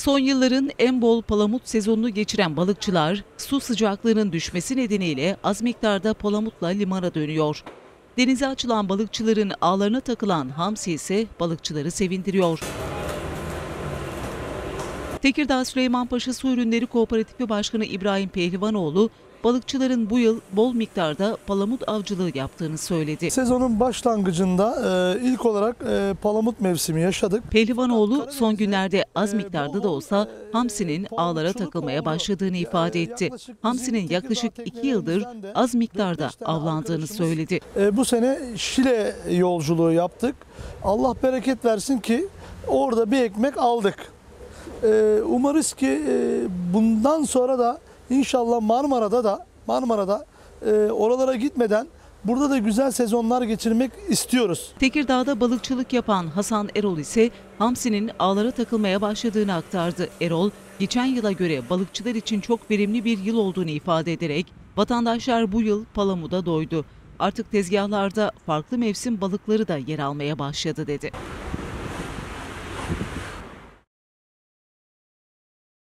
Son yılların en bol palamut sezonunu geçiren balıkçılar, su sıcaklığının düşmesi nedeniyle az miktarda palamutla limana dönüyor. Denize açılan balıkçıların ağlarına takılan hamsi ise balıkçıları sevindiriyor. Tekirdağ Süleymanpaşa Su Ürünleri Kooperatifi Başkanı İbrahim Pehlivanoğlu, balıkçıların bu yıl bol miktarda palamut avcılığı yaptığını söyledi. Sezonun başlangıcında ilk olarak palamut mevsimi yaşadık. Pehlivanoğlu son günlerde az miktarda da olsa hamsinin ağlara takılmaya başladığını ifade etti. Hamsinin yaklaşık 2 yıldır az miktarda avlandığını söyledi. Bu sene Şile yolculuğu yaptık. Allah bereket versin ki orada bir ekmek aldık. Umarız ki bundan sonra da İnşallah Marmara'da oralara gitmeden burada da güzel sezonlar geçirmek istiyoruz. Tekirdağ'da balıkçılık yapan Hasan Erol ise hamsinin ağlara takılmaya başladığını aktardı. Erol, geçen yıla göre balıkçılar için çok verimli bir yıl olduğunu ifade ederek vatandaşlar bu yıl palamuda doydu. Artık tezgahlarda farklı mevsim balıkları da yer almaya başladı dedi.